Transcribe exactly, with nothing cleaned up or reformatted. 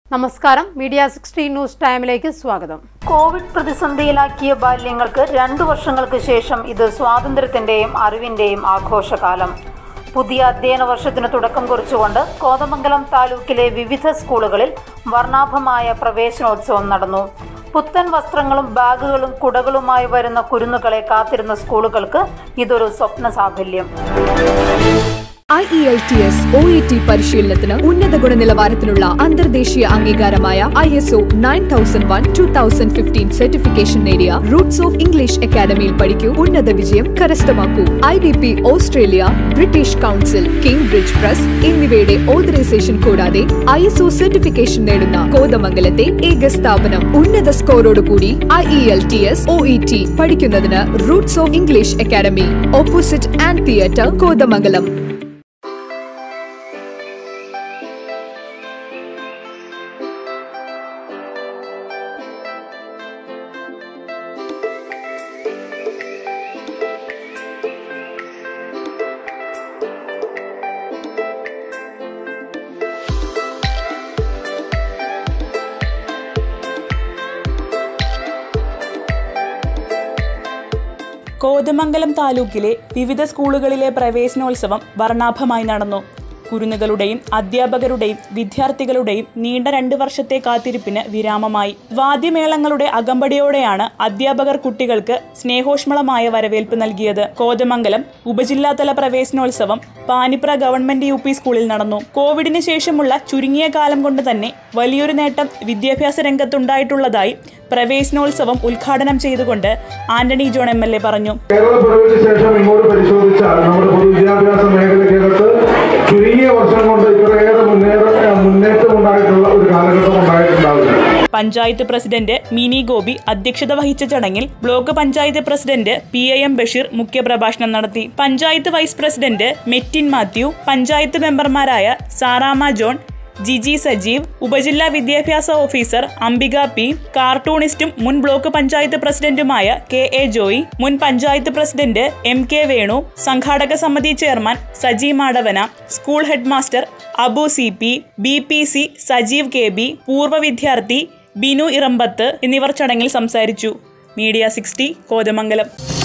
നമസ്കാരം media sixty news ടൈമിലേക്ക് സ്വാഗതം. കോവിഡ് പ്രതിസന്ധിയിലാക്കിയ ബാല്യങ്ങൾക്ക് രണ്ടു വർഷങ്ങൾക്ക് ശേഷം ഇത് സ്വാതന്ത്ര്യത്തിന്റെയും അറിവിന്റെയും ആഘോഷകാലം. പുതിയ അധ്യയന വർഷത്തിന് തുടക്കം കുറിച്ചുകൊണ്ട് കോതമംഗലം താലൂക്കിലെ വിവിധ സ്കൂളുകളിൽ വർണ്ണാഭമായ പ്രവേശനോത്സവം നടന്നു. പുത്തൻ വസ്ത്രങ്ങളും ബാഗുകളും കുടകളുമായി വരുന്ന കുരുന്നുകളെ കാത്തിരുന്ന സ്കൂളുകൾക്ക് ഇതൊരു സ്വപ്ന സാഫല്യം. I E L T S O E T പരിശീലനത്തിന് ഉന്നത ഗുണനിലവാരത്തിനുള്ള അന്തർദേശീയ അംഗീകാരമായ I S O nine thousand one two thousand fifteen certification നേടിയ റൂട്ട്സ് ഓഫ് ഇംഗ്ലീഷ് അക്കാദമിയിൽ പഠിക്കൂ, ഉന്നത വിജയം കരസ്ഥമാക്കൂ. I D P Australia, British council, Cambridge press എന്നിവയുടെ ഓതറൈസേഷൻ കൂടാതെ I S O സർട്ടിഫിക്കേഷൻ നേടുന്ന കോതമംഗലത്തെ ഏക സ്ഥാപനം. ഉന്നത സ്കോറോടുകൂടി I E L T S O E T പഠിക്കുന്നതിന് roots of English academy, opposite and theatre, Kothamangalam. Kothamangalam താലൂക്കിലെ വിവിധ സ്കൂളുകളിലെ പ്രവേശനോത്സവം വർണ്ണാഭമായി നടന്നു. കുരുന്നുകളുടെയും അധ്യാപകരുടെയും വിദ്യാർത്ഥികളുടെയും നീണ്ട രണ്ട് വർഷത്തെ കാത്തിരിപ്പിന് വിരാമമായി. വാദ്യമേളങ്ങളുടെ അകമ്പടിയോടെയാണ് അധ്യാപകർ കുട്ടികൾക്ക് സ്നേഹോഷ്മളമായ വരവേൽപ്പ് നൽകിയത്. കോതമംഗലം ഉപജില്ലാതല പ്രവേശനോത്സവം പാനിപ്ര ഗവൺമെന്റ് യു പി സ്കൂളിൽ നടന്നു. കോവിഡിന് ശേഷമുള്ള ചുരുങ്ങിയ കാലം കൊണ്ട് തന്നെ വലിയൊരു നേട്ടം വിദ്യാഭ്യാസ രംഗത്തുണ്ടായിട്ടുള്ളതായി പ്രവേശനോത്സവം ഉദ്ഘാടനം ചെയ്തുകൊണ്ട് Antony John M L A പറഞ്ഞു. ശേഷം ഇങ്ങോട്ട് പരിശോധിച്ചാൽ നമ്മുടെ പൊതുവിദ്യാഭ്യാസ മേഖലയ്ക്കകത്ത് ചുരുങ്ങിയ വർഷം കൊണ്ട് ഇത്രയേറെ മുന്നേറ്റം ഉണ്ടായിട്ടുള്ള ഒരു കാലഘട്ടം ഉണ്ടായിട്ടുണ്ടാവില്ല. പഞ്ചായത്ത് പ്രസിഡന്റ് മിനി ഗോപി അധ്യക്ഷത വഹിച്ച ചടങ്ങിൽ block panchayat president P A M Basheer മുഖ്യപ്രഭാഷണം നടത്തി. പഞ്ചായത്ത് വൈസ് പ്രസിഡന്റ് മെറ്റിൻ മാത്യു, പഞ്ചായത്ത് മെമ്പർമാരായ സാറാമ ജോൺ, ജിജി സജീവ്, ഉപജില്ലാ വിദ്യാഭ്യാസ ഓഫീസർ അംബിക പി, കാർട്ടൂണിസ്റ്റും മുൻ ബ്ലോക്ക് പഞ്ചായത്ത് പ്രസിഡന്റുമായ കെ എ ജോയി, മുൻ panchayat president M K Venu, സംഘാടക സമിതി chairman Saji Madavana, school head master Abu C P, B P C Sajeev K B, പൂർവ്വ വിദ്യാർത്ഥി ബിനു ഇറമ്പത്ത് എന്നിവർ ചടങ്ങിൽ സംസാരിച്ചു. Media sixty Kothamangalam.